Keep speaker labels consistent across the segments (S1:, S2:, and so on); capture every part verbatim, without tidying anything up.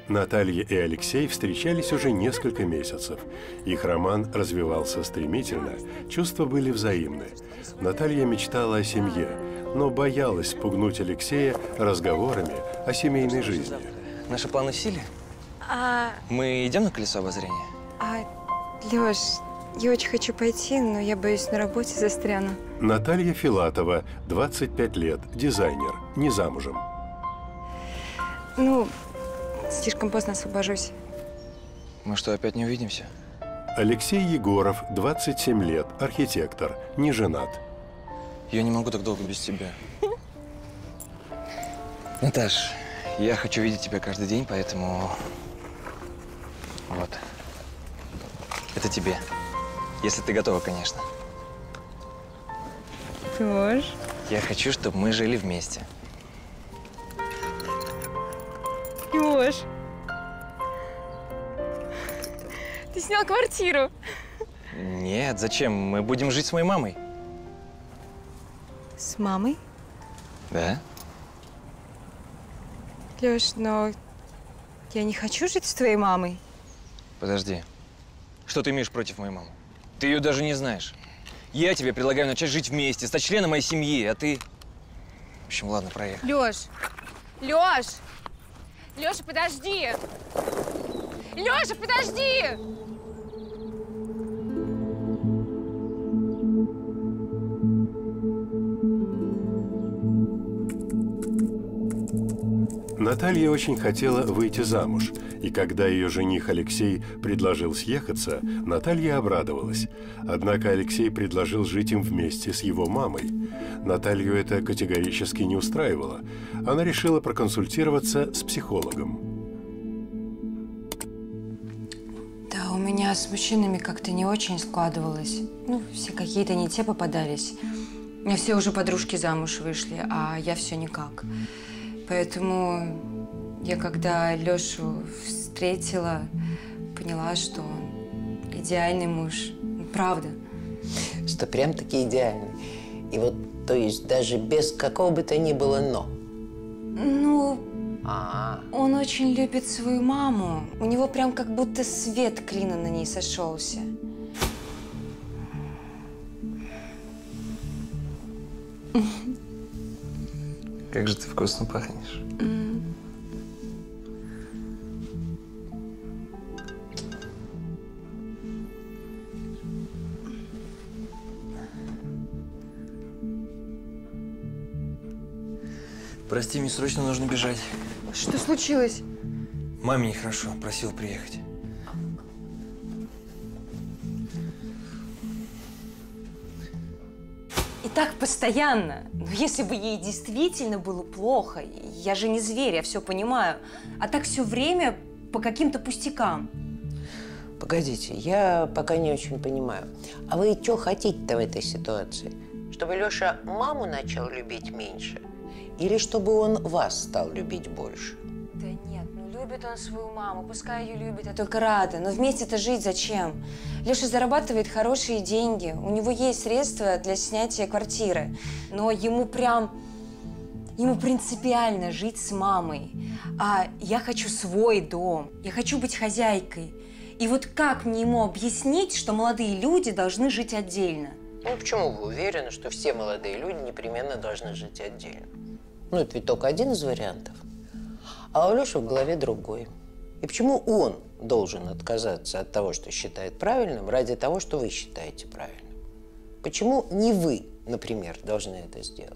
S1: Наталья и Алексей встречались уже несколько месяцев. Их роман развивался стремительно, чувства были взаимны. Наталья мечтала о семье, но боялась спугнуть Алексея разговорами о семейной жизни.
S2: Наши планы в силе?
S3: А...
S2: Мы идем на колесо обозрения?
S3: А, Лёш, я очень хочу пойти, но я боюсь, на работе застряну.
S1: Наталья Филатова, двадцать пять лет, дизайнер, не замужем.
S3: Ну, слишком поздно освобожусь.
S2: Мы что, опять не увидимся?
S1: Алексей Егоров, двадцать семь лет, архитектор, не женат.
S2: Я не могу так долго без тебя. Наташ, я хочу видеть тебя каждый день, поэтому… Вот. Это тебе. Если ты готова, конечно.
S3: Лёш.
S2: Я хочу, чтобы мы жили вместе.
S3: Лёш. Ты снял квартиру.
S2: Нет, зачем? Мы будем жить с моей мамой.
S3: С мамой?
S2: Да.
S3: Лёш, но я не хочу жить с твоей мамой.
S2: Подожди. Что ты имеешь против моей мамы? Ты ее даже не знаешь. Я тебе предлагаю начать жить вместе, стать членом моей семьи, а ты… В общем, ладно, проехали.
S3: Лёш! Лёш! Лёша, подожди! Лёша, подожди!
S1: Наталья очень хотела выйти замуж, и когда ее жених Алексей предложил съехаться, Наталья обрадовалась. Однако Алексей предложил жить им вместе с его мамой. Наталью это категорически не устраивало. Она решила проконсультироваться с психологом.
S3: Да, у меня с мужчинами как-то не очень складывалось. Ну, все какие-то не те попадались. У меня все уже подружки замуж вышли, а я все никак. Поэтому я, когда Лёшу встретила, поняла, что он идеальный муж. Правда.
S4: Что прям-таки идеальный. И вот, то есть, даже без какого бы то ни было «но».
S3: Ну,
S4: А-а-а.
S3: он очень любит свою маму. У него прям как будто свет клином на ней сошелся.
S2: Как же ты вкусно пахнешь.
S3: Mm.
S2: Прости, мне срочно нужно бежать.
S3: Что случилось?
S2: Маме нехорошо, просил приехать.
S3: И так постоянно. Но если бы ей действительно было плохо, я же не зверь, я все понимаю. А так все время по каким-то пустякам.
S4: Погодите, я пока не очень понимаю. А вы что хотите-то в этой ситуации? Чтобы Лёша маму начал любить меньше? Или чтобы он вас стал любить больше?
S3: Да нет, ну любит он свою маму, пускай ее любит, я только рада. Но вместе-то жить зачем? Леша зарабатывает хорошие деньги, у него есть средства для снятия квартиры. Но ему прям, ему принципиально жить с мамой. А я хочу свой дом, я хочу быть хозяйкой. И вот как мне ему объяснить, что молодые люди должны жить отдельно?
S4: Ну, почему вы уверены, что все молодые люди непременно должны жить отдельно? Ну, это ведь только один из вариантов. А у Лёши в голове другой. И почему он должен отказаться от того, что считает правильным, ради того, что вы считаете правильным? Почему не вы, например, должны это сделать?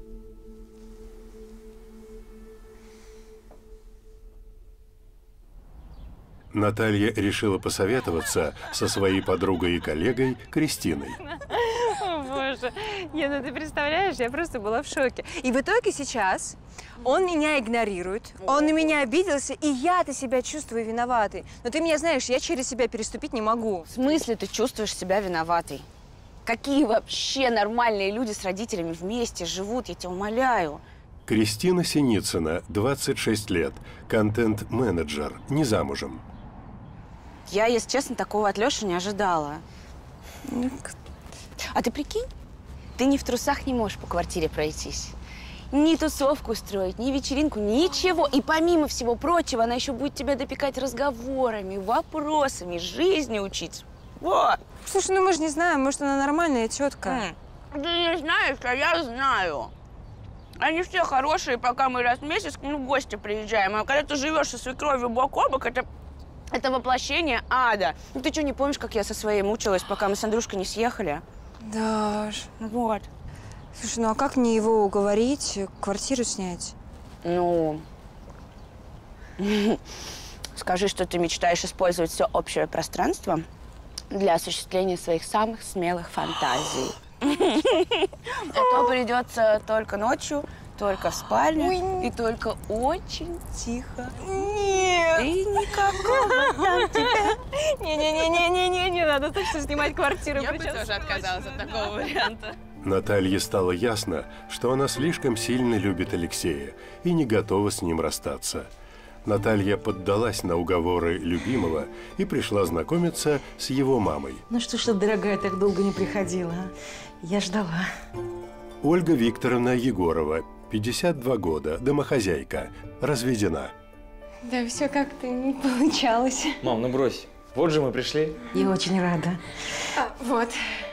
S1: Наталья решила посоветоваться со своей подругой и коллегой Кристиной.
S3: О, боже. Не, ну ты представляешь, я просто была в шоке. И в итоге сейчас он меня игнорирует, он на меня обиделся, и я-то себя чувствую виноватой. Но ты меня знаешь, я через себя переступить не могу.
S5: В смысле ты чувствуешь себя виноватой? Какие вообще нормальные люди с родителями вместе живут, я тебя умоляю.
S1: Кристина Синицына, двадцать шесть лет, контент-менеджер, не замужем.
S5: Я, если честно, такого от Лёши не ожидала. А ты прикинь, ты не в трусах не можешь по квартире пройтись. ни тусовку устроить, ни вечеринку, ничего. И помимо всего прочего, она еще будет тебя допекать разговорами, вопросами, жизни учить. Вот.
S3: Слушай, ну мы же не знаем, может, она нормальная тетка.
S5: Ты не знаешь, а я знаю. Они все хорошие, пока мы раз в месяц к ним в гости приезжаем. А когда ты живешь со свекровью бок о бок, это, это воплощение ада. Ну ты что, не помнишь, как я со своей мучилась, пока мы с Андрюшкой не съехали?
S3: Даш.
S5: Вот.
S3: Слушай, ну а как мне его уговорить квартиру снять?
S5: Ну, скажи, что ты мечтаешь использовать все общее пространство для осуществления своих самых смелых фантазий. А то придется только ночью, только в спальне. Ой. И только очень тихо.
S3: Нет.
S5: И никакого там тебя.
S3: Не-не-не-не-не-не, не надо точно снимать квартиру.
S5: Я бы тоже отказалась от такого варианта.
S1: Наталье стало ясно, что она слишком сильно любит Алексея и не готова с ним расстаться. Наталья поддалась на уговоры любимого и пришла знакомиться с его мамой.
S6: Ну что ж ты, дорогая, так долго не приходила? Я ждала.
S1: Ольга Викторовна Егорова, пятьдесят два года, домохозяйка, разведена.
S3: Да все как-то не получалось.
S2: Мам, ну брось. Вот же мы пришли.
S6: Я очень рада.
S3: А, вот.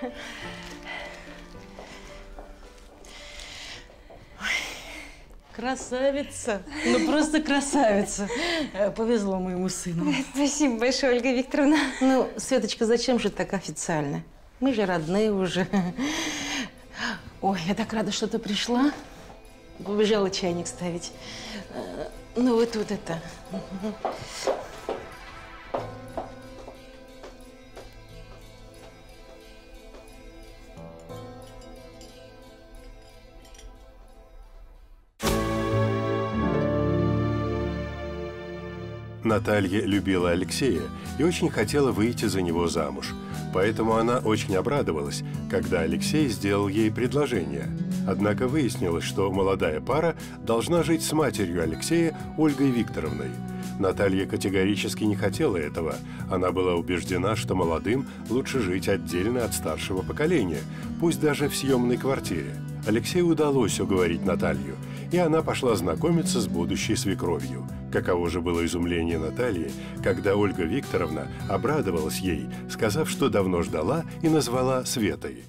S6: Красавица. Ну, просто красавица. Повезло моему сыну.
S3: Спасибо большое, Ольга Викторовна.
S6: Ну, Светочка, зачем же так официально? Мы же родные уже. Ой, я так рада, что ты пришла. Побежала чайник ставить. Ну, вот тут это.
S1: Наталья любила Алексея и очень хотела выйти за него замуж. Поэтому она очень обрадовалась, когда Алексей сделал ей предложение. Однако выяснилось, что молодая пара должна жить с матерью Алексея, Ольгой Викторовной. Наталья категорически не хотела этого. Она была убеждена, что молодым лучше жить отдельно от старшего поколения, пусть даже в съемной квартире. Алексею удалось уговорить Наталью, и она пошла знакомиться с будущей свекровью. Каково же было изумление Натальи, когда Ольга Викторовна обрадовалась ей, сказав, что давно ждала, и назвала Светой.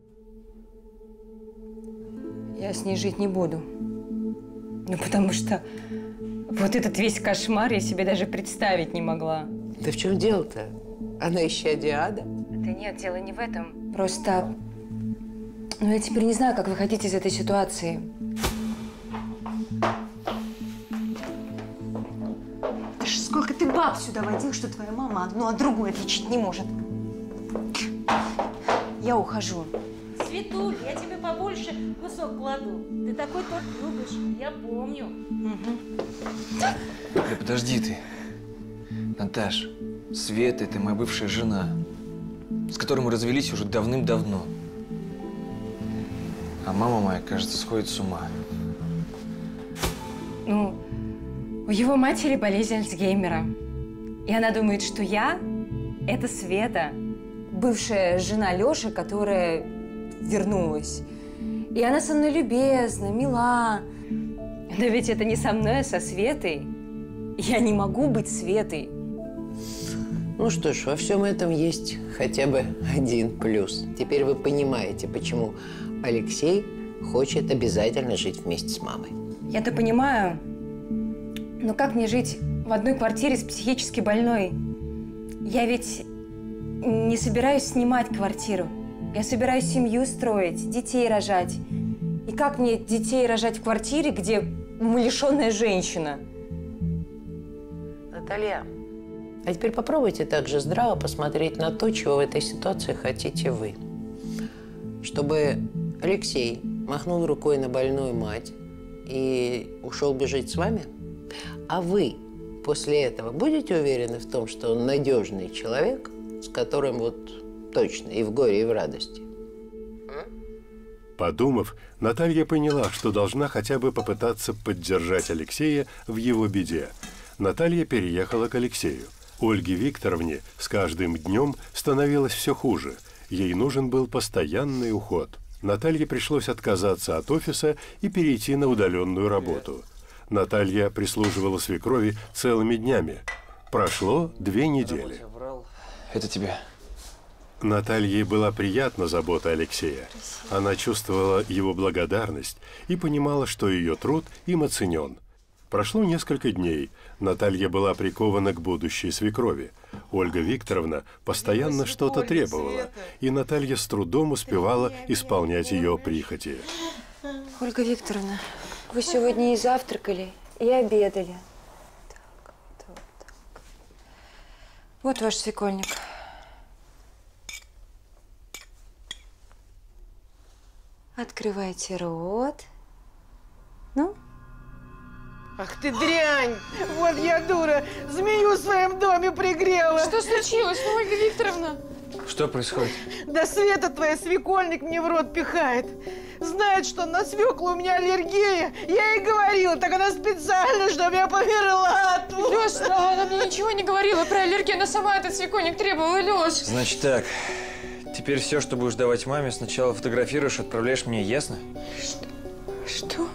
S3: Я с ней жить не буду. Ну, потому что вот этот весь кошмар я себе даже представить не могла.
S4: Да в чем дело-то? Она исчадие ада?
S3: Да нет, дело не в этом. Просто… Ну, я теперь не знаю, как выходить из этой ситуации. Да ж сколько ты баб сюда водил, что твоя мама одну от другой отличить не может. Я ухожу.
S7: Светуль, я тебе побольше кусок кладу. Ты такой торт любишь, я помню.
S2: Угу. Да подожди ты. Наташ, Света – это моя бывшая жена, с которой мы развелись уже давным-давно. А мама моя, кажется, сходит с ума.
S3: Ну, у его матери болезнь Альцгеймера. И она думает, что я – это Света, бывшая жена Лёши, которая вернулась. И она со мной любезна, мила. Но ведь это не со мной, а со Светой. Я не могу быть Светой.
S4: Ну что ж, во всем этом есть хотя бы один плюс. Теперь вы понимаете, почему Алексей хочет обязательно жить вместе с мамой.
S3: Я-то понимаю, но как мне жить в одной квартире с психически больной? Я ведь не собираюсь снимать квартиру. Я собираюсь семью строить, детей рожать. И как мне детей рожать в квартире, где умалишенная женщина?
S4: Наталья, а теперь попробуйте также здраво посмотреть на то, чего в этой ситуации хотите вы. Чтобы Алексей махнул рукой на больную мать и ушел бы жить с вами, а вы после этого будете уверены в том, что он надежный человек, с которым вот точно и в горе, и в радости?
S1: Подумав, Наталья поняла, что должна хотя бы попытаться поддержать Алексея в его беде. Наталья переехала к Алексею. Ольге Викторовне с каждым днем становилось все хуже. Ей нужен был постоянный уход. Наталье пришлось отказаться от офиса и перейти на удаленную работу. Наталья прислуживала свекрови целыми днями. Прошло две недели.
S2: Это тебе.
S1: Наталье была приятна забота Алексея. Она чувствовала его благодарность и понимала, что ее труд им оценен. Прошло несколько дней. Наталья была прикована к будущей свекрови. Ольга Викторовна постоянно что-то требовала, и Наталья с трудом успевала исполнять ее прихоти.
S3: Ольга Викторовна, вы сегодня и завтракали, и обедали. Так, так, так. Вот ваш свекольник. Открывайте рот. Ну?
S8: Ах ты дрянь! Вот я дура! Змею в своем доме пригрела!
S9: Что случилось, Ольга Викторовна?
S2: Что происходит?
S8: Да Света твоя свекольник мне в рот пихает. Знает, что на свеклу у меня аллергия. Я ей говорила, так она специально, чтобы я померла.
S9: Лёш, да, она мне ничего не говорила про аллергию. Она сама этот свекольник требовала, Лёш.
S2: Значит так, теперь все, что будешь давать маме, сначала фотографируешь, отправляешь мне, ясно?
S3: Что? Что?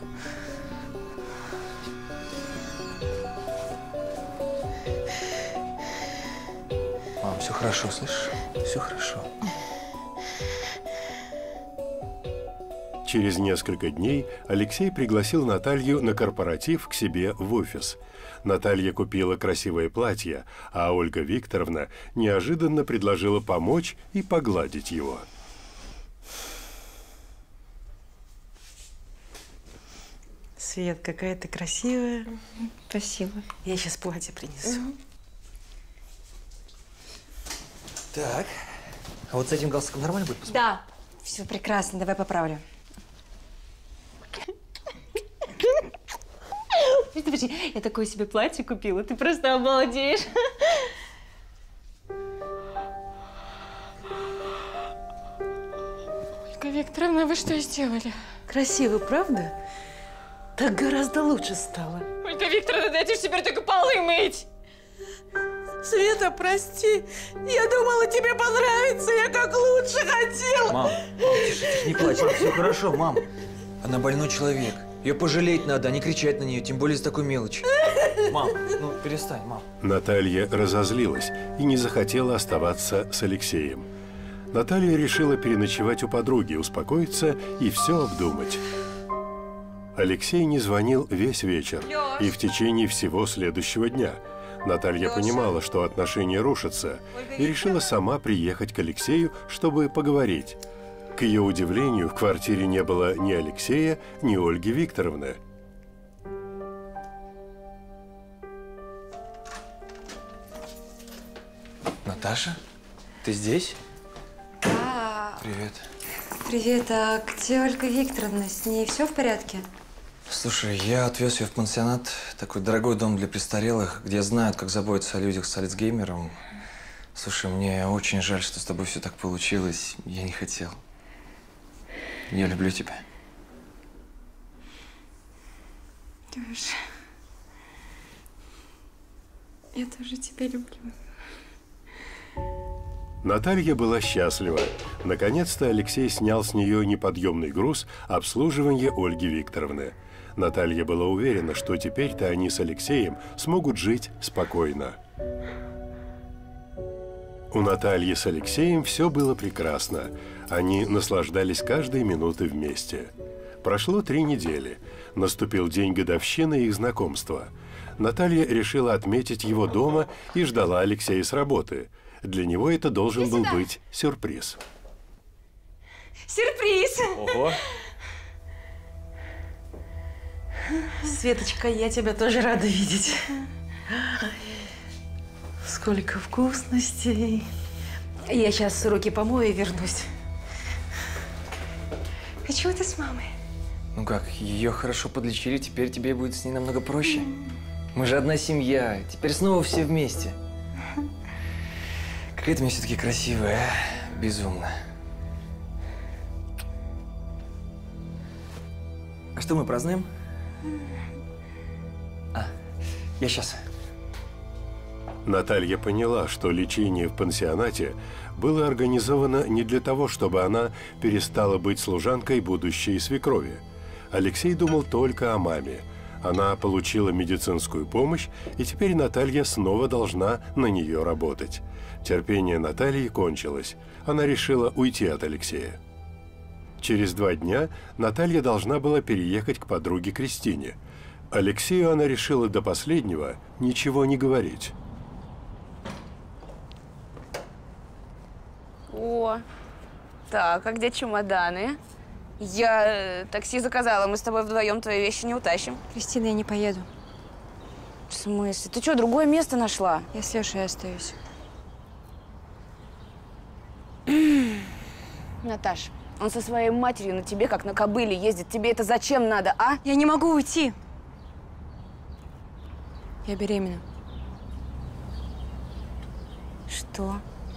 S2: Мам, все хорошо, слышишь? Все хорошо.
S1: Через несколько дней Алексей пригласил Наталью на корпоратив к себе в офис. Наталья купила красивое платье, а Ольга Викторовна неожиданно предложила помочь и погладить его.
S6: Свет, какая ты красивая.
S3: Спасибо.
S6: Я сейчас платье принесу.
S3: Угу.
S2: Так, а вот с этим галстуком нормально будет посмотреть?
S3: Да, все прекрасно, давай поправлю. Подожди, я такое себе платье купила, ты просто обалдеешь.
S9: Ольга Викторовна, вы что сделали?
S6: Красиво, правда? Так гораздо лучше стало.
S9: Ольга Викторовна, дайте же теперь только полы мыть.
S8: Света, прости. Я думала, тебе понравится. Я как лучше хотела.
S2: Мам, мам, тише, тише, не плачь. Все хорошо, мам. Она больной человек. Ее пожалеть надо, а не кричать на нее, тем более из такой мелочи. Мам, ну перестань, мам.
S1: Наталья разозлилась и не захотела оставаться с Алексеем. Наталья решила переночевать у подруги, успокоиться и все обдумать. Алексей не звонил весь вечер и в течение всего следующего дня. Наталья понимала, что отношения рушатся, и решила сама приехать к Алексею, чтобы поговорить. К ее удивлению, в квартире не было ни Алексея, ни Ольги Викторовны.
S2: Наташа, ты здесь?
S3: А,
S2: Привет.
S3: привет, а где Ольга Викторовна? С ней все в порядке?
S2: Слушай, я отвез ее в пансионат, такой дорогой дом для престарелых, где знают, как заботиться о людях с Альцгеймером. Слушай, мне очень жаль, что с тобой все так получилось. Я не хотел. Я люблю тебя.
S3: Лёша, я тоже тебя люблю.
S1: Наталья была счастлива. Наконец-то Алексей снял с нее неподъемный груз обслуживания Ольги Викторовны. Наталья была уверена, что теперь-то они с Алексеем смогут жить спокойно. У Натальи с Алексеем все было прекрасно. Они наслаждались каждой минутой вместе. Прошло три недели. Наступил день годовщины их знакомства. Наталья решила отметить его дома и ждала Алексея с работы. Для него это должен был быть сюрприз.
S3: Сюрприз!
S2: Ого!
S6: Светочка, я тебя тоже рада видеть. Сколько вкусностей. Я сейчас руки помою и вернусь.
S3: А чего ты с мамой?
S2: Ну как, ее хорошо подлечили, теперь тебе будет с ней намного проще. Мы же одна семья, теперь снова все вместе. Какая ты мне все-таки красивая, а? Безумно. А что мы празднуем? А, я сейчас.
S1: Наталья поняла, что лечение в пансионате было организовано не для того, чтобы она перестала быть служанкой будущей свекрови. Алексей думал только о маме. Она получила медицинскую помощь, и теперь Наталья снова должна на нее работать. Терпение Натальи кончилось. Она решила уйти от Алексея. Через два дня Наталья должна была переехать к подруге Кристине. Алексею она решила до последнего ничего не говорить.
S5: О, так, а где чемоданы? Я э, такси заказала, мы с тобой вдвоем твои вещи не утащим.
S3: Кристина, я не поеду.
S5: В смысле? Ты что, другое место нашла?
S3: Я с Лешей остаюсь.
S5: Наташ, он со своей матерью на тебе, как на кобыле, ездит. Тебе это зачем надо, а?
S3: Я не могу уйти. Я беременна.
S5: Что?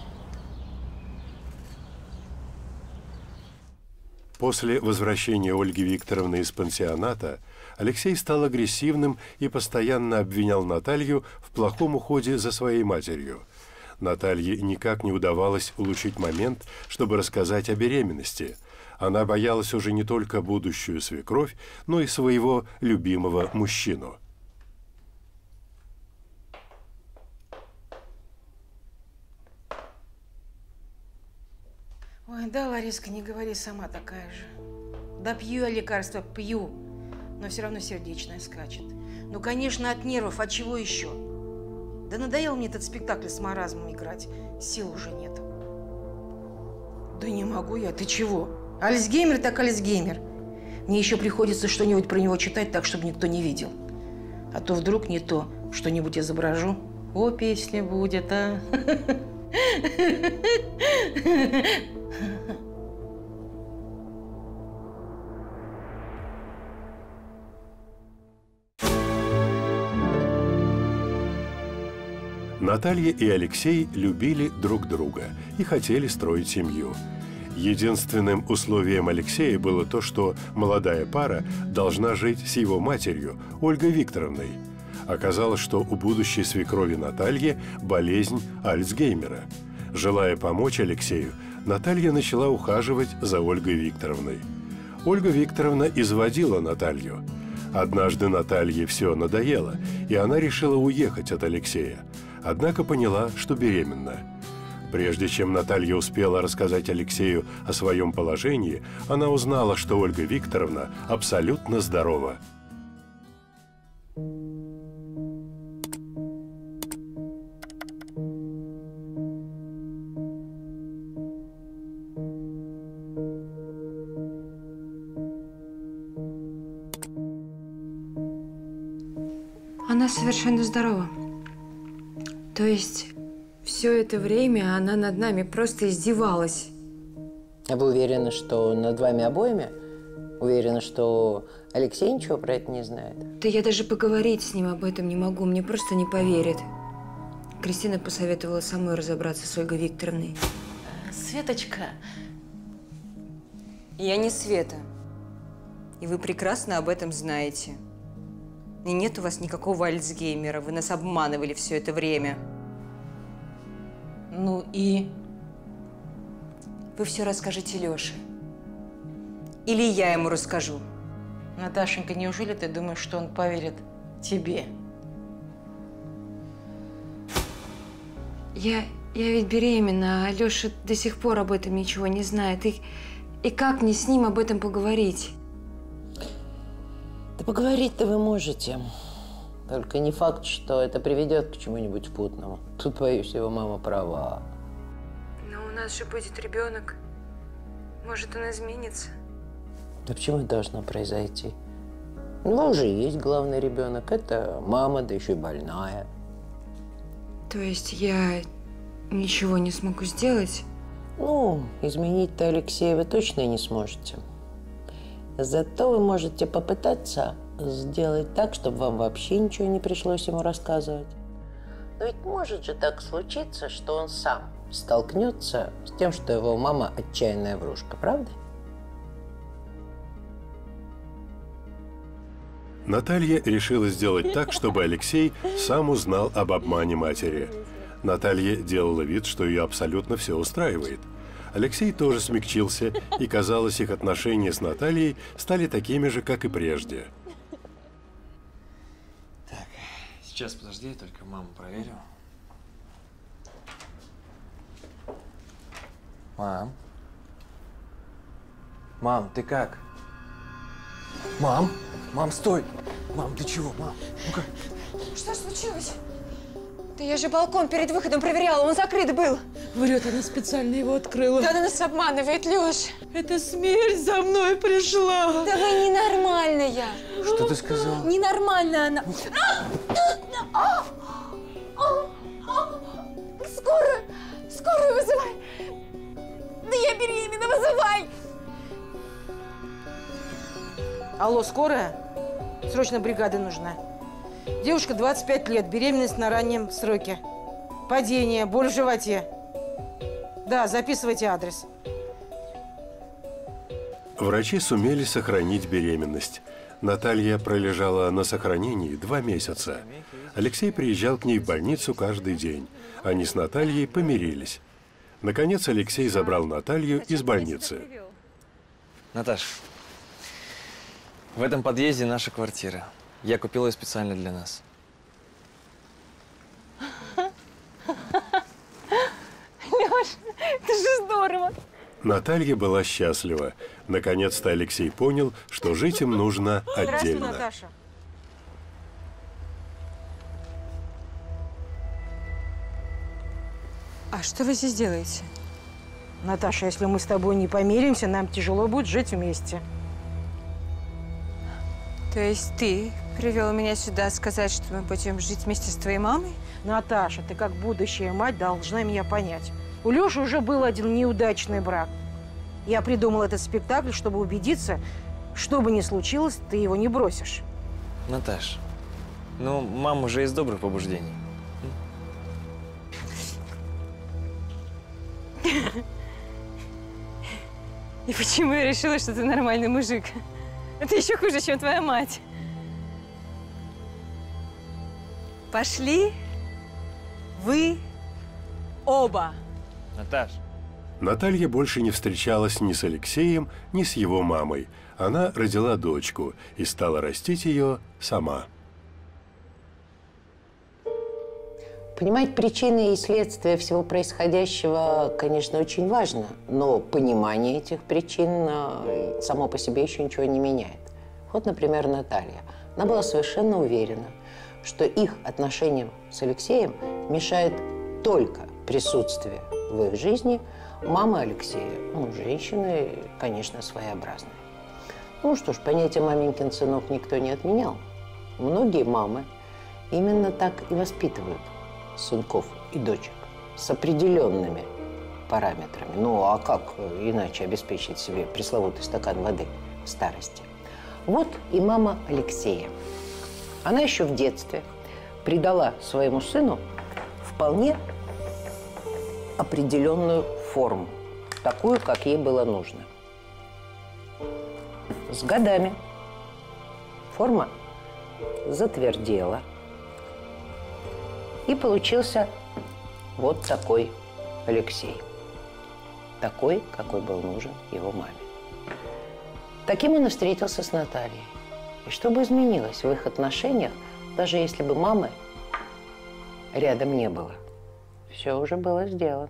S1: После возвращения Ольги Викторовны из пансионата Алексей стал агрессивным и постоянно обвинял Наталью в плохом уходе за своей матерью. Наталье никак не удавалось улучшить момент, чтобы рассказать о беременности. Она боялась уже не только будущую свекровь, но и своего любимого мужчину.
S6: Ой, да, Лариска, не говори, сама такая же. Да пью я лекарства, пью, но все равно сердечная скачет. Ну, конечно, от нервов, от чего еще? Да надоел мне этот спектакль с маразмом играть, сил уже нет. Да не могу я, ты чего? Альцгеймер так Альцгеймер. Мне еще приходится что-нибудь про него читать так, чтобы никто не видел. А то вдруг не то, что-нибудь изображу. О, песня будет, а!
S1: Наталья и Алексей любили друг друга и хотели строить семью. Единственным условием Алексея было то, что молодая пара должна жить с его матерью, Ольгой Викторовной. Оказалось, что у будущей свекрови Натальи болезнь Альцгеймера. Желая помочь Алексею, Наталья начала ухаживать за Ольгой Викторовной. Ольга Викторовна изводила Наталью. Однажды Наталье все надоело, и она решила уехать от Алексея. Однако поняла, что беременна. Прежде чем Наталья успела рассказать Алексею о своем положении, она узнала, что Ольга Викторовна абсолютно здорова.
S3: Она совершенно здорова. То есть все это время она над нами просто издевалась.
S4: А вы уверены, что над вами обоими? Уверены, что Алексей ничего про это не знает?
S3: Да я даже поговорить с ним об этом не могу, мне просто не поверит. Кристина посоветовала самой разобраться с Ольгой Викторовной.
S6: Светочка.
S3: Я не Света. И вы прекрасно об этом знаете. И нет у вас никакого Альцгеймера. Вы нас обманывали все это время.
S6: Ну и?
S3: Вы все расскажете Леше. Или я ему расскажу.
S6: Наташенька, неужели ты думаешь, что он поверит тебе?
S3: Я, я ведь беременна, а Леша до сих пор об этом ничего не знает. И, и как мне с ним об этом поговорить?
S4: Да поговорить-то вы можете. Только не факт, что это приведет к чему-нибудь путному. Тут, боюсь, его мама права.
S3: Но у нас же будет ребенок. Может, он изменится?
S4: Да почему это должно произойти? У него уже есть главный ребенок. Это мама, да еще и больная.
S3: То есть я ничего не смогу сделать?
S4: Ну, изменить-то Алексея вы точно не сможете. Зато вы можете попытаться сделать так, чтобы вам вообще ничего не пришлось ему рассказывать. Но ведь может же так случиться, что он сам столкнется с тем, что его мама отчаянная врушка, правда?
S1: Наталья решила сделать так, чтобы Алексей сам узнал об обмане матери. Наталья делала вид, что ее абсолютно все устраивает. Алексей тоже смягчился, и, казалось, их отношения с Натальей стали такими же, как и прежде.
S2: Так, сейчас подожди, я только маму проверю. Мам? Мам, ты как? Мам? Мам, стой! Мам, ты чего, мам? Ну-ка.
S3: Что случилось? Да я же балкон перед выходом проверяла, он закрыт был.
S8: Врет, она специально его открыла.
S3: Да она нас обманывает, Лёш.
S8: Это смерть за мной пришла.
S3: Да вы ненормальная.
S2: Что ты сказала?
S3: Ненормальная она. Скорую! Скорую вызывай! Да я беременна, вызывай!
S8: Алло, скорая? Срочно бригада нужна. Девушка двадцать пять лет, беременность на раннем сроке. Падение, боль в животе. Да, записывайте адрес.
S1: Врачи сумели сохранить беременность. Наталья пролежала на сохранении два месяца. Алексей приезжал к ней в больницу каждый день. Они с Натальей помирились. Наконец Алексей забрал Наталью из больницы.
S2: Наташ, в этом подъезде наша квартира. Я купила ее специально для нас.
S3: Лёш, это же здорово.
S1: Наталья была счастлива. Наконец-то Алексей понял, что жить им нужно
S8: Здравствуй,
S1: отдельно.
S8: Наташа.
S3: А что вы здесь делаете?
S8: Наташа, если мы с тобой не помиримся, нам тяжело будет жить вместе.
S3: То есть ты привел меня сюда сказать, что мы будем жить вместе с твоей мамой?
S8: Наташа, ты как будущая мать должна меня понять. У Лёши уже был один неудачный брак. Я придумала этот спектакль, чтобы убедиться, что бы ни случилось, ты его не бросишь.
S2: Наташ, ну, мама уже из добрых побуждений.
S3: И почему я решила, что ты нормальный мужик? Это еще хуже, чем твоя мать. Пошли вы оба.
S2: Наташ.
S1: Наталья больше не встречалась ни с Алексеем, ни с его мамой. Она родила дочку и стала растить ее сама.
S4: Понимать причины и следствия всего происходящего, конечно, очень важно, но понимание этих причин э, само по себе еще ничего не меняет. Вот, например, Наталья. Она была совершенно уверена, что их отношениям с Алексеем мешает только присутствие в их жизни мамы Алексея. Ну, женщины, конечно, своеобразные. Ну что ж, понятие «маменькин сынок» никто не отменял. Многие мамы именно так и воспитывают сынков и дочек с определенными параметрами. Ну, а как иначе обеспечить себе пресловутый стакан воды в старости? Вот и мама Алексея. Она еще в детстве придала своему сыну вполне определенную форму, такую, как ей было нужно. С годами форма затвердела, и получился вот такой Алексей. Такой, какой был нужен его маме. Таким он и встретился с Натальей. И что бы изменилось в их отношениях, даже если бы мамы рядом не было? Все уже было сделано.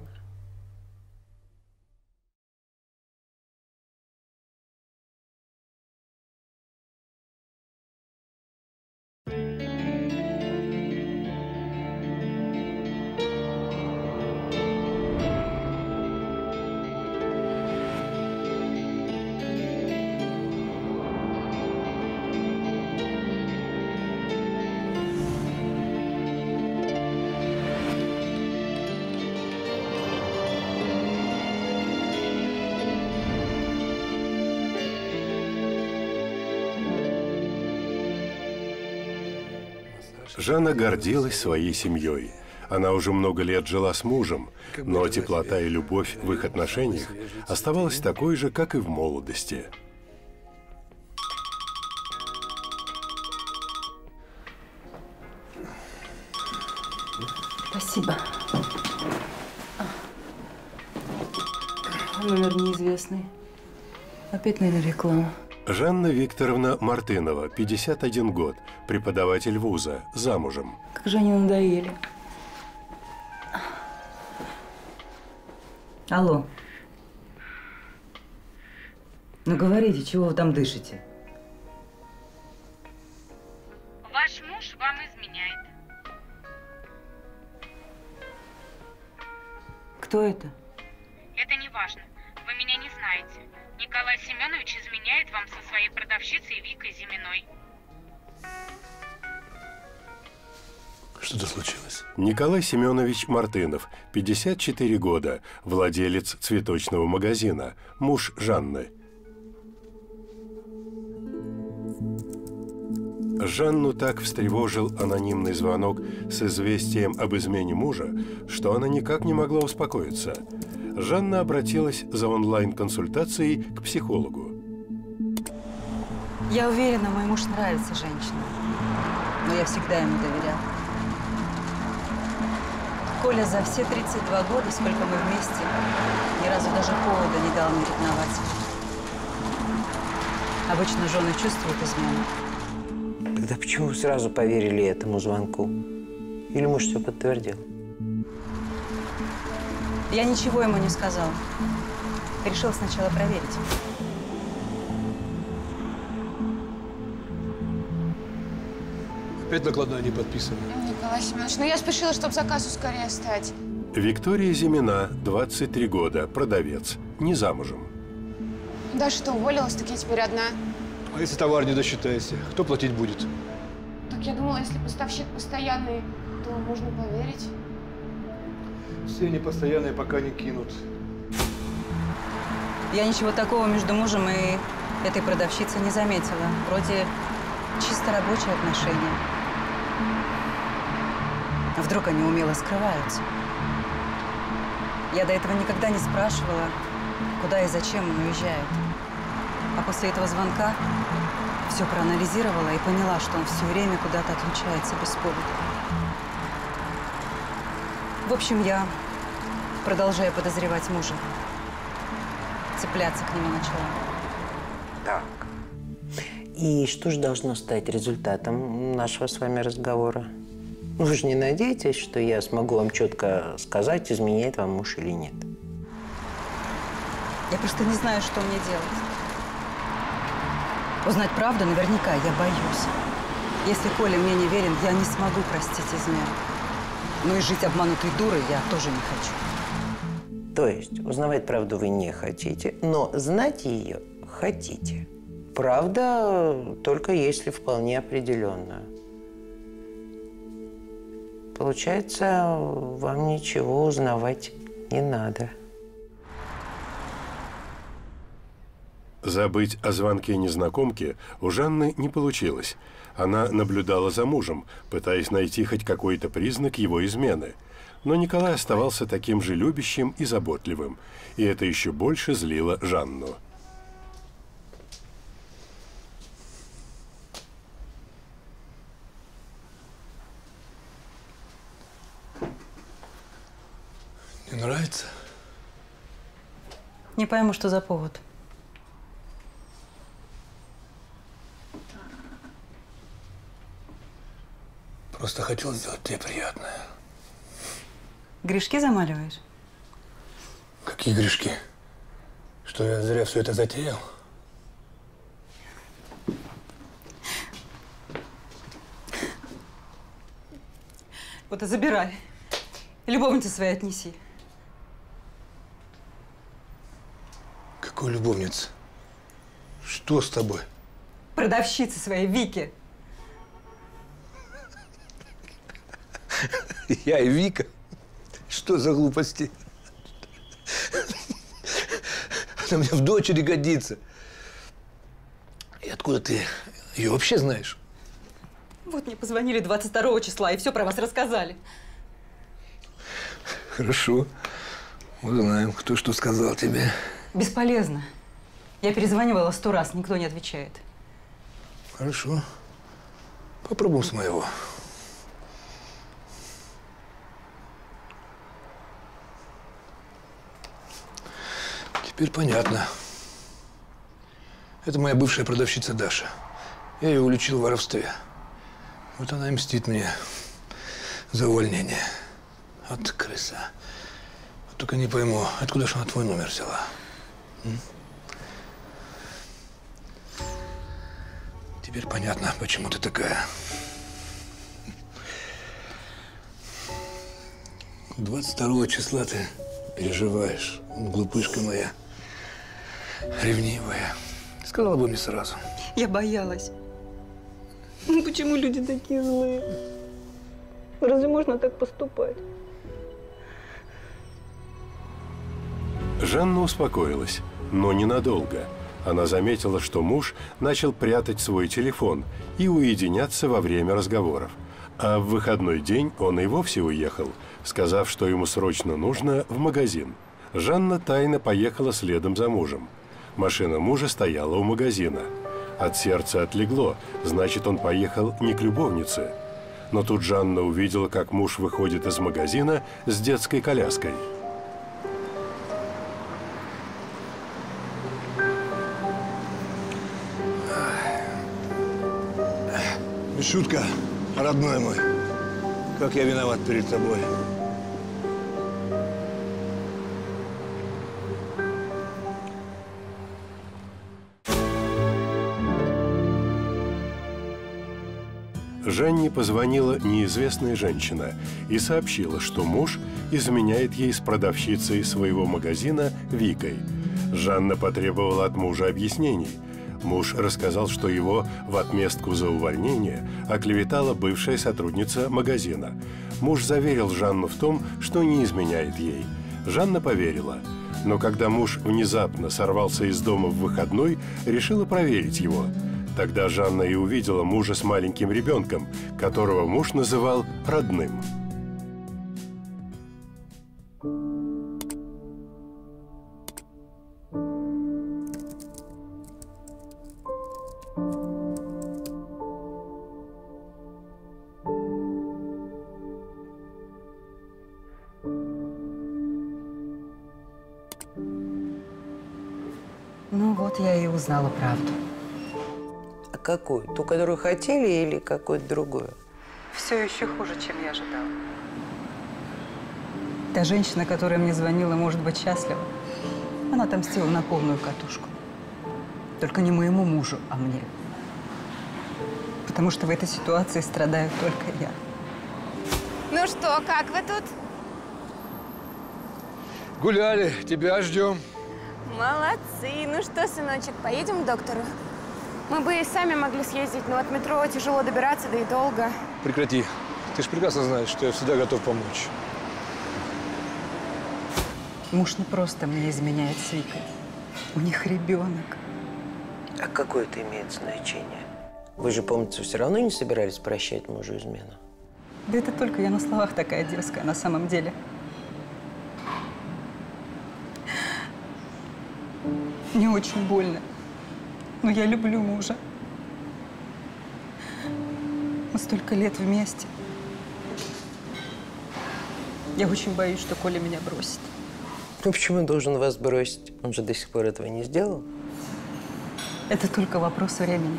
S1: Жанна гордилась своей семьей. Она уже много лет жила с мужем, но теплота и любовь в их отношениях оставалась такой же, как и в молодости.
S6: Спасибо. Номер неизвестный. Опять, наверное, реклама.
S1: Жанна Викторовна Мартынова, пятьдесят один год, преподаватель вуза, замужем.
S6: Как же они надоели. Алло. Ну говорите, чего вы там дышите?
S10: Ваш муж вам изменяет.
S6: Кто это?
S10: Это не важно. Вы меня не знаете. Николай Семенович изменяет вам со своей продавщицей Викой Зиминой.
S11: Что-то случилось?
S1: Николай Семенович Мартынов, пятьдесят четыре года, владелец цветочного магазина, муж Жанны. Жанну так встревожил анонимный звонок с известием об измене мужа, что она никак не могла успокоиться. Жанна обратилась за онлайн-консультацией к психологу.
S12: Я уверена, мой муж нравится женщинам, но я всегда ему доверяла. Коля за все тридцать два года, сколько мы вместе, ни разу даже повода не дал мне ревновать. Обычно жены чувствуют измену.
S4: Тогда почему вы сразу поверили этому звонку? Или муж все подтвердил?
S12: Я ничего ему не сказала. Решила сначала проверить.
S11: Опять накладная не подписана.
S9: Николай Семенович, ну я спешила, чтобы заказу скорее стать.
S1: Виктория Зимина, двадцать три года, продавец, не замужем.
S9: Да что, уволилась, так я теперь одна.
S11: А если товар не досчитаешься, кто платить будет?
S9: Так я думала, если поставщик постоянный, то можно поверить.
S11: Все непостоянные пока не кинут.
S12: Я ничего такого между мужем и этой продавщицей не заметила. Вроде чисто рабочие отношения. А вдруг они умело скрываются? Я до этого никогда не спрашивала, куда и зачем он уезжает. А после этого звонка все проанализировала и поняла, что он все время куда-то отлучается без повода. В общем, я, продолжая подозревать мужа, цепляться к нему начала.
S4: Так. И что же должно стать результатом нашего с вами разговора? Вы же не надеетесь, что я смогу вам четко сказать, изменяет вам муж или нет?
S12: Я просто не знаю, что мне делать. Узнать правду наверняка я боюсь. Если Коля мне не верен, я не смогу простить измену. Ну и жить обманутой дурой я тоже не хочу.
S4: То есть узнавать правду вы не хотите, но знать ее хотите. Правда, только если вполне определенную. Получается, вам ничего узнавать не надо.
S1: Забыть о звонке незнакомки у Жанны не получилось. Она наблюдала за мужем, пытаясь найти хоть какой-то признак его измены. Но Николай оставался таким же любящим и заботливым, и это еще больше злило Жанну.
S11: Не нравится?
S12: Не пойму, что за повод.
S11: Просто хотел сделать тебе приятное.
S12: Грешки замаливаешь?
S11: Какие грешки? Что, я зря все это затеял?
S12: Вот и забирай. Любовнице своей отнеси.
S11: Какой любовница? Что с тобой?
S12: Продавщице своей, Вике.
S11: Я и Вика? Что за глупости? Она мне в дочери годится. И откуда ты ее вообще знаешь?
S12: Вот мне позвонили двадцать второго числа и все про вас рассказали.
S11: Хорошо. Узнаем, кто что сказал тебе.
S12: Бесполезно. Я перезванивала сто раз, никто не отвечает.
S11: Хорошо. Попробуем с моего. Теперь понятно. Это моя бывшая продавщица Даша. Я ее уличил в воровстве. Вот она и мстит мне за увольнение. Вот крыса. Вот только не пойму, откуда же она твой номер взяла? М? Теперь понятно, почему ты такая. двадцать второго числа ты переживаешь, глупышка моя, ревнивая. Сказала бы мне сразу.
S12: Я боялась. Ну почему люди такие злые? Разве можно так поступать?
S1: Жанна успокоилась, но ненадолго. Она заметила, что муж начал прятать свой телефон и уединяться во время разговоров. А в выходной день он и вовсе уехал, сказав, что ему срочно нужно в магазин. Жанна тайно поехала следом за мужем. Машина мужа стояла у магазина. От сердца отлегло, значит, он поехал не к любовнице. Но тут Жанна увидела, как муж выходит из магазина с детской коляской.
S11: Шутка, родной мой, как я виноват перед тобой.
S1: Жанне позвонила неизвестная женщина и сообщила, что муж изменяет ей с продавщицей своего магазина Викой. Жанна потребовала от мужа объяснений. Муж рассказал, что его в отместку за увольнение оклеветала бывшая сотрудница магазина. Муж заверил Жанну в том, что не изменяет ей. Жанна поверила. Но когда муж внезапно сорвался из дома в выходной, решила проверить его. Тогда Жанна и увидела мужа с маленьким ребенком, которого муж называл родным.
S12: Ну вот я и узнала правду.
S4: А какую? Ту, которую хотели, или какую-то другую?
S12: Все еще хуже, чем я ожидала. Та женщина, которая мне звонила, может быть счастлива. Она отомстила на полную катушку. Только не моему мужу, а мне. Потому что в этой ситуации страдаю только я.
S9: Ну что, как вы тут?
S11: Гуляли, тебя ждем.
S5: Молодцы. Ну что, сыночек, поедем к доктору? Мы бы и сами могли съездить, но от метро тяжело добираться, да и долго.
S11: Прекрати. Ты же прекрасно знаешь, что я всегда готов помочь.
S12: Муж не просто мне изменяет с Викой. У них ребенок.
S4: А какое это имеет значение? Вы же, помнится, все равно не собирались прощать мужу измену?
S12: Да это только я на словах такая дерзкая, на самом деле. Мне очень больно, но я люблю мужа. Мы столько лет вместе. Я очень боюсь, что Коля меня бросит.
S4: Ну почему он должен вас бросить? Он же до сих пор этого не сделал.
S12: Это только вопрос времени.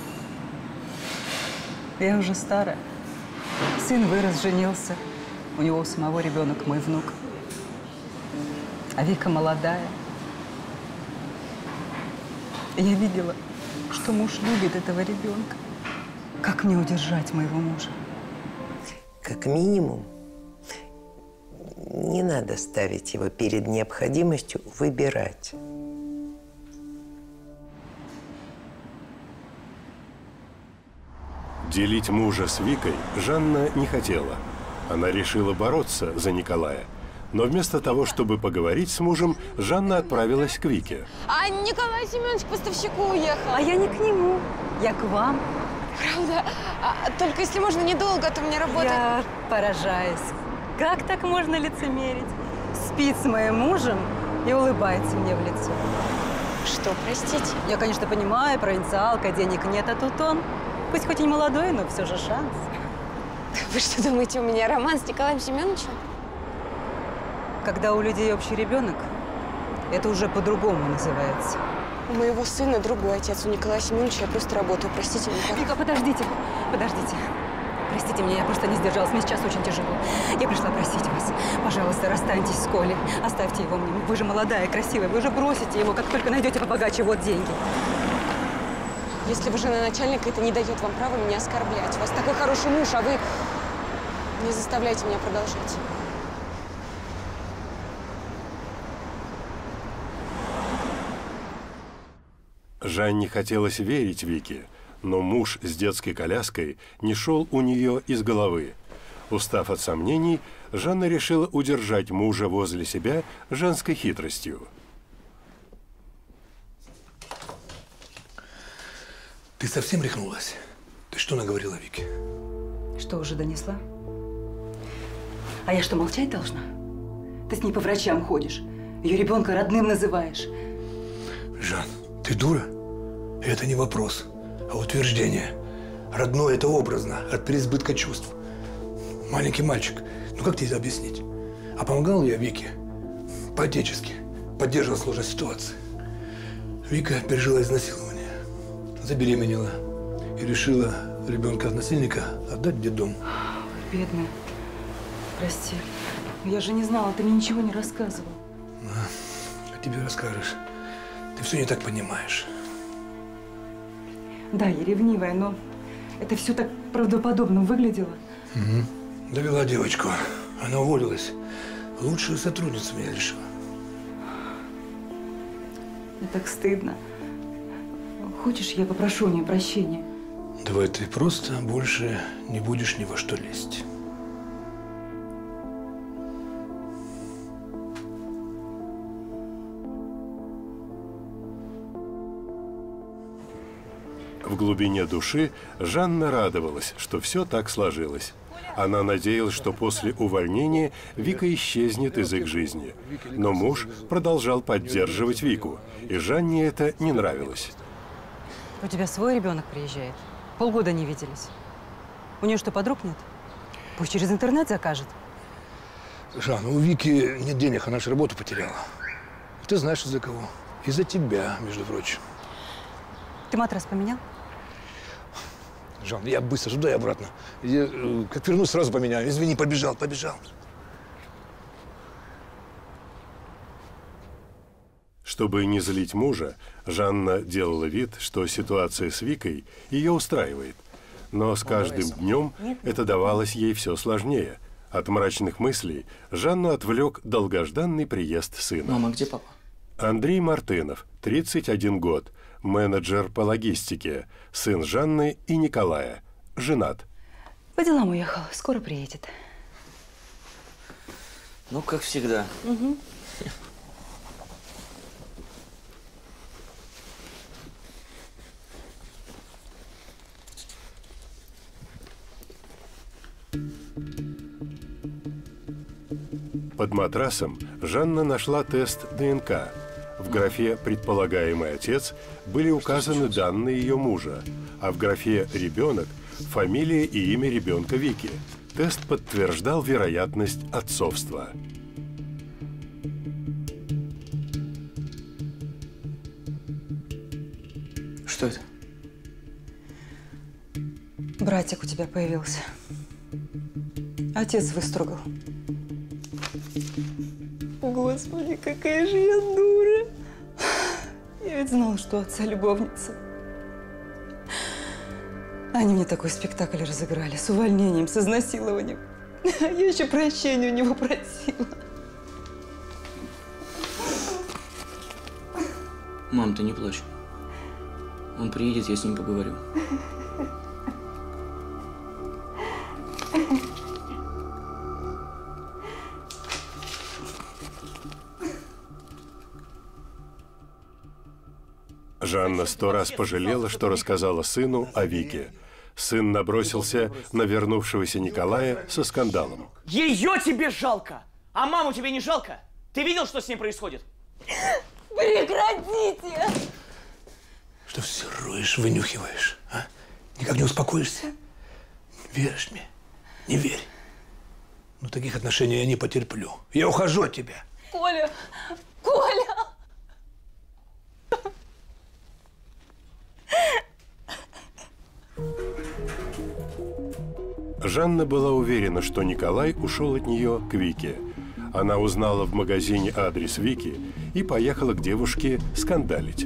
S12: Я уже старая. Сын вырос, женился. У него у самого ребенок, мой внук. А Вика молодая. Я видела, что муж любит этого ребенка. Как мне удержать моего мужа?
S4: Как минимум, не надо ставить его перед необходимостью выбирать.
S1: Делить мужа с Викой Жанна не хотела. Она решила бороться за Николая. Но вместо того, чтобы поговорить с мужем, Жанна отправилась к Вике.
S9: А Николай Семенович к поставщику уехал.
S12: А я не к нему, я к вам.
S9: Правда? А, только если можно недолго, а то мне работает.
S12: Я поражаюсь. Как так можно лицемерить? Спит с моим мужем и улыбается мне в лицо.
S9: Что, простите?
S12: Я, конечно, понимаю, провинциалка, денег нет, а тут он. Пусть хоть и не молодой, но все же шанс.
S9: Вы что думаете, у меня роман с Николаем Семеновичем?
S12: Когда у людей общий ребенок, Это уже по-другому называется.
S13: У моего сына другой отец, у Николая Семеновича. Я просто работаю. Простите меня.
S12: Вика, подождите, подождите. Простите меня, я просто не сдержалась. Мне сейчас очень тяжело. Я пришла просить вас. Пожалуйста, расстаньтесь с Колей. Оставьте его мне. Вы же молодая, красивая. Вы же бросите его, как только найдете побогаче. Вот деньги.
S13: Если вы жена начальника, это не дает вам права меня оскорблять. У вас такой хороший муж, а вы не заставляйте меня продолжать.
S1: Жанне хотелось верить Вике, но муж с детской коляской не шел у нее из головы. Устав от сомнений, Жанна решила удержать мужа возле себя женской хитростью.
S11: Ты совсем рехнулась? Ты что наговорила Вике?
S12: Что, уже донесла? А я что, молчать должна? Ты с ней по врачам ходишь, ее ребенка родным называешь.
S11: Жан, ты дура? Это не вопрос, а утверждение. Родное – это образно, от переизбытка чувств. Маленький мальчик, ну как тебе это объяснить? А помогал я Вике по-отечески, поддерживал сложной ситуации. Вика пережила изнасилование, забеременела и решила ребенка от насильника отдать в детдом.
S12: Бедная. Прости. Я же не знала, ты мне ничего не рассказывал.
S11: А, а тебе расскажешь. Ты все не так понимаешь.
S12: Да, я ревнивая, но это все так правдоподобно выглядело.
S11: Угу. Довела девочку. Она уволилась. Лучшую сотрудницу меня лишила.
S12: Мне так стыдно. Хочешь, я попрошу у нее прощения?
S11: Давай ты просто больше не будешь ни во что лезть.
S1: В глубине души Жанна радовалась, что все так сложилось. Она надеялась, что после увольнения Вика исчезнет из их жизни. Но муж продолжал поддерживать Вику, и Жанне это не нравилось.
S12: У тебя свой ребенок приезжает. Полгода не виделись. У нее что, подруг нет? Пусть через интернет закажет.
S11: Жан, у Вики нет денег, она же работу потеряла. Ты знаешь, из-за кого? Из-за тебя, между прочим.
S12: Ты матрас поменял?
S11: Жан, я быстро туда и обратно. Я, э, как вернусь, сразу поменяю. Извини, побежал, побежал.
S1: Чтобы не злить мужа, Жанна делала вид, что ситуация с Викой ее устраивает. Но с каждым днем это давалось ей все сложнее. От мрачных мыслей Жанну отвлек долгожданный приезд сына.
S2: Мама, где папа?
S1: Андрей Мартынов, тридцать один год, менеджер по логистике, сын Жанны и Николая, женат.
S12: По делам уехал, скоро приедет.
S2: Ну, как всегда.
S12: Угу.
S1: Под матрасом Жанна нашла тест ДНК. В графе «Предполагаемый отец» были указаны данные ее мужа, а в графе «Ребенок» – фамилия и имя ребенка Вики. Тест подтверждал вероятность отцовства.
S2: Что это?
S12: Братик у тебя появился. Отец выстругал. Господи, какая же я дура. Я ведь знала, что у отца любовница. Они мне такой спектакль разыграли с увольнением, с изнасилованием. А я еще прощения у него просила.
S2: Мам, ты не плачь. Он приедет, я с ним поговорю.
S1: Жанна сто раз пожалела, что рассказала сыну о Вике. Сын набросился на вернувшегося Николая со скандалом.
S14: Ее тебе жалко, а маму тебе не жалко? Ты видел, что с ней происходит?
S8: Прекратите!
S11: Что все роешь, вынюхиваешь, а? Никак не успокоишься? Веришь мне? Не верь. Но таких отношений я не потерплю. Я ухожу от тебя.
S8: Коля! Коля!
S1: Жанна была уверена, что Николай ушел от нее к Вике. Она узнала в магазине адрес Вики и поехала к девушке скандалить.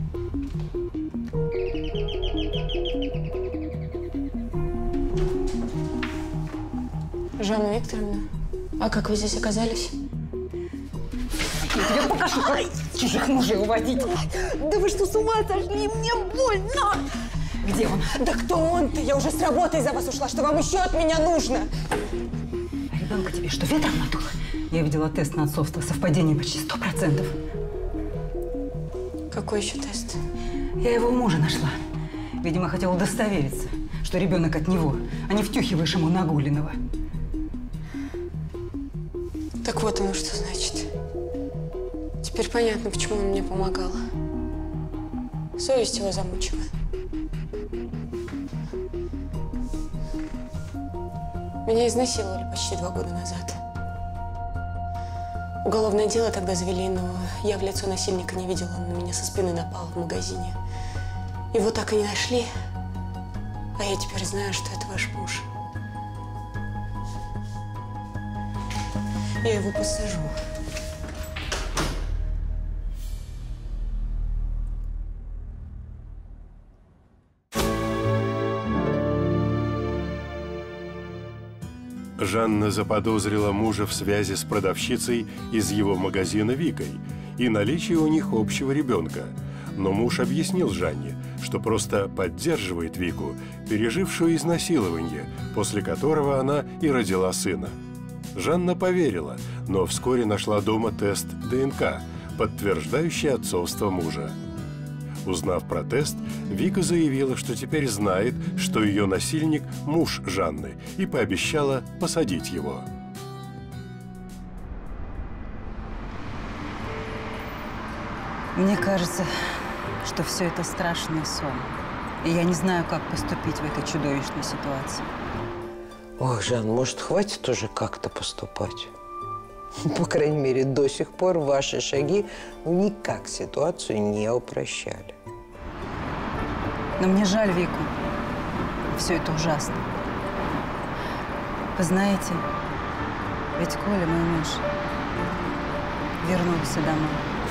S13: Жанна Викторовна, а как вы здесь оказались?
S12: Я тебе покажу, как чужих мужей уводить.
S13: Да вы что, с ума сошли? Мне больно!
S12: Где он?
S13: Да кто он-то? Я уже с работы из-за вас ушла. Что вам еще от меня нужно?
S12: А ребенка тебе что, ветром надуло? Я видела тест на отцовство. Совпадение почти сто процентов.
S13: Какой еще тест?
S12: Я его у мужа нашла. Видимо, хотела удостовериться, что ребенок от него, а не втюхиваешь ему Нагулиного.
S13: Так вот оно что значит. Теперь понятно, почему он мне помогал. Совесть его замучила. Меня изнасиловали почти два года назад. Уголовное дело тогда завели, но я в лицо насильника не видела. Он на меня со спины напал в магазине. Его так и не нашли. А я теперь знаю, что это ваш муж. Я его посажу.
S1: Жанна заподозрила мужа в связи с продавщицей из его магазина Викой и наличии у них общего ребенка. Но муж объяснил Жанне, что просто поддерживает Вику, пережившую изнасилование, после которого она и родила сына. Жанна поверила, но вскоре нашла дома тест ДНК, подтверждающий отцовство мужа. Узнав про тест, Вика заявила, что теперь знает, что ее насильник – муж Жанны, и пообещала посадить его.
S12: Мне кажется, что все это страшный сон. И я не знаю, как поступить в этой чудовищной ситуации.
S4: Ох, Жан, может, хватит уже как-то поступать? По крайней мере, до сих пор ваши шаги никак ситуацию не упрощали.
S12: Но мне жаль Вику. Все это ужасно. Вы знаете, ведь Коля, мой муж, вернулся домой.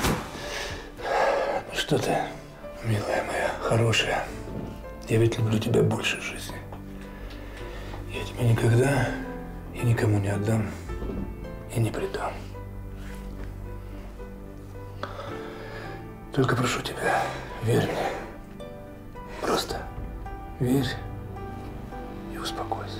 S11: Ну что ты, милая моя, хорошая. Я ведь люблю тебя больше жизни. Я тебя никогда и никому не отдам и не предам. Только прошу тебя, верь мне. Просто верь и успокойся.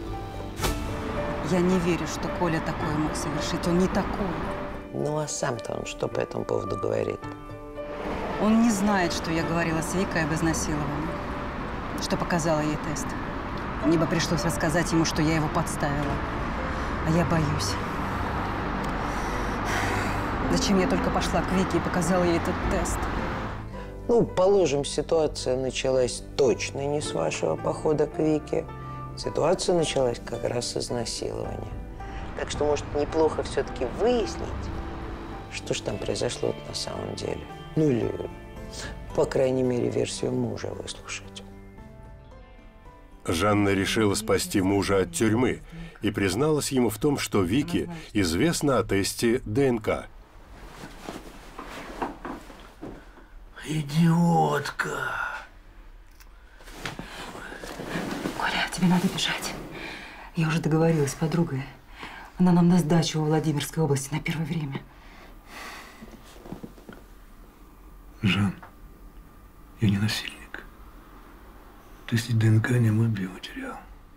S12: Я не верю, что Коля такое мог совершить. Он не такой.
S4: Ну, а сам-то он что по этому поводу говорит?
S12: Он не знает, что я говорила с Викой об изнасиловании, что показала ей тест. Мне бы пришлось рассказать ему, что я его подставила. А я боюсь. Зачем я только пошла к Вике и показала ей этот тест?
S4: Ну, положим, ситуация началась точно не с вашего похода к Вике. Ситуация началась как раз с изнасилования. Так что, может, неплохо все-таки выяснить, что же там произошло на самом деле. Ну, или, по крайней мере, версию мужа выслушать.
S1: Жанна решила спасти мужа от тюрьмы и призналась ему в том, что Вике известно о тесте ДНК.
S11: Идиотка!
S12: Коля, тебе надо бежать. Я уже договорилась с подругой. Она нам на сдачу во Владимирской области на первое время.
S11: Жан, я не насильник. То есть ДНК не мой биоматериал.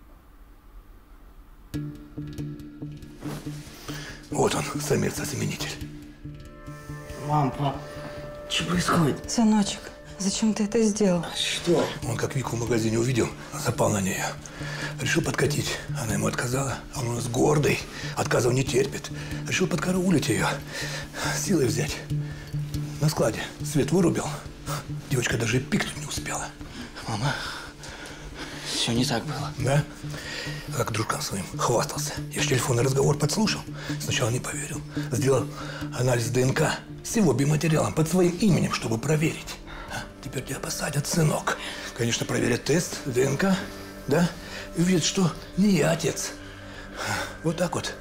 S11: Вот он, самец-осеменитель.
S14: Мам, пап, что происходит?
S12: Сыночек, зачем ты это сделал?
S11: Что? Он как Вику в магазине увидел, запал на нее. Решил подкатить. Она ему отказала. А он у нас гордый, отказов не терпит. Решил подкараулить ее, силой взять. На складе свет вырубил. Девочка даже пикнуть не успела.
S14: Мама, все не так было.
S11: Да? Как дружкам своим хвастался. Я же телефонный разговор подслушал. Сначала не поверил. Сделал анализ ДНК с его биоматериалом под своим именем, чтобы проверить. А? Теперь тебя посадят, сынок. Конечно, проверят тест ДНК, да? и увидят, что не я отец. Вот так вот.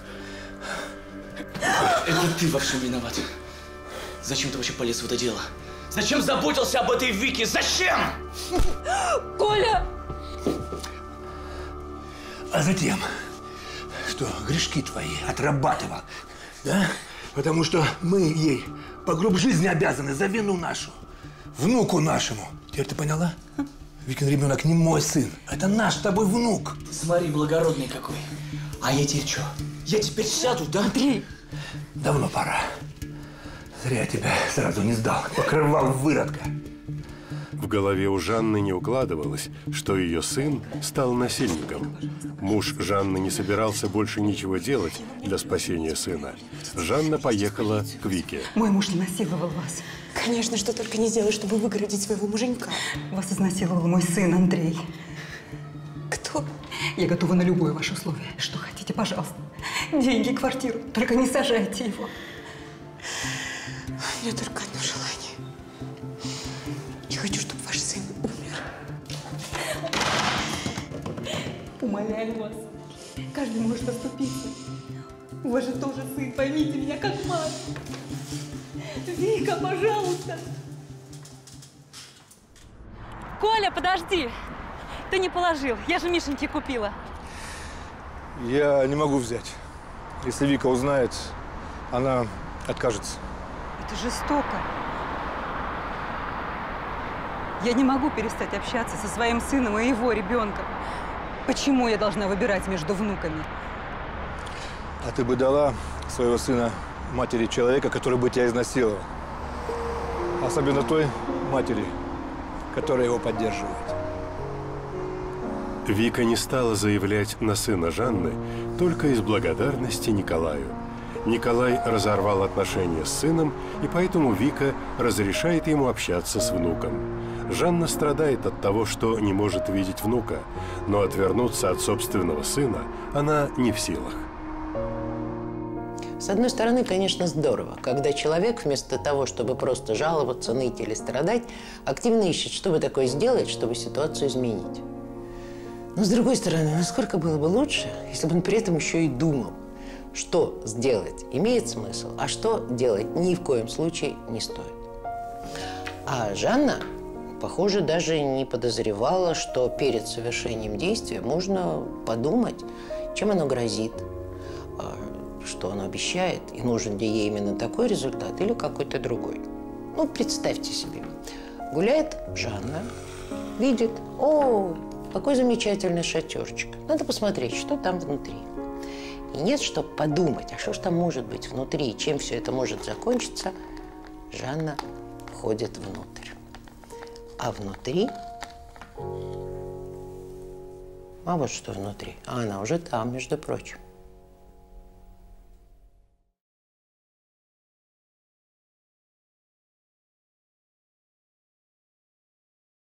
S14: Это ты во всем виноват. Зачем ты вообще полез в это дело? Зачем заботился об этой Вике? Зачем?
S12: Коля!
S11: А затем, что грешки твои отрабатывал, да? Потому что мы ей по гроб жизни обязаны за вину нашу, внуку нашему. Теперь ты поняла? Викин ребенок не мой сын, это наш с тобой внук.
S14: Смотри, благородный какой. А я теперь что? Я теперь сяду, да?
S11: Андрей! Давно пора. Зря я тебя сразу не сдал. Покрывал выродка.
S1: В голове у Жанны не укладывалось, что ее сын стал насильником. Муж Жанны не собирался больше ничего делать для спасения сына. Жанна поехала к Вике.
S12: Мой муж не насиловал вас.
S13: Конечно, что только не сделаешь, чтобы выгородить своего муженька.
S12: Вас изнасиловал мой сын Андрей.
S13: Кто?
S12: Я готова на любое ваше условие. Что хотите, пожалуйста. Деньги, квартиру. Только не сажайте его.
S13: У меня только одно желание. Я хочу, чтобы ваш сын умер.
S12: Умоляю вас. Каждый может оступиться. У вас же тоже сын. Поймите меня как мать. Вика, пожалуйста. Коля, подожди. Ты не положил. Я же Мишеньке купила.
S11: Я не могу взять. Если Вика узнает, она откажется.
S12: Это жестоко. Я не могу перестать общаться со своим сыном и его ребенком. Почему я должна выбирать между внуками?
S11: А ты бы дала своего сына матери человека, который бы тебя изнасиловал? Особенно той матери, которая его поддерживает.
S1: Вика не стала заявлять на сына Жанны только из благодарности Николаю. Николай разорвал отношения с сыном, и поэтому Вика разрешает ему общаться с внуком. Жанна страдает от того, что не может видеть внука, но отвернуться от собственного сына она не в силах.
S4: С одной стороны, конечно, здорово, когда человек вместо того, чтобы просто жаловаться, ныть или страдать, активно ищет, что бы такое сделать, чтобы ситуацию изменить. Но с другой стороны, насколько было бы лучше, если бы он при этом еще и думал, что сделать имеет смысл, а что делать ни в коем случае не стоит. А Жанна, похоже, даже не подозревала, что перед совершением действия можно подумать, чем оно грозит, что оно обещает, и нужен ли ей именно такой результат или какой-то другой. Ну, представьте себе, гуляет Жанна, видит, о, какой замечательный шатерчик, надо посмотреть, что там внутри. И нет, чтобы подумать, а что ж там может быть внутри, чем все это может закончиться, Жанна входит внутрь. А внутри… А вот что внутри. А она уже там, между прочим.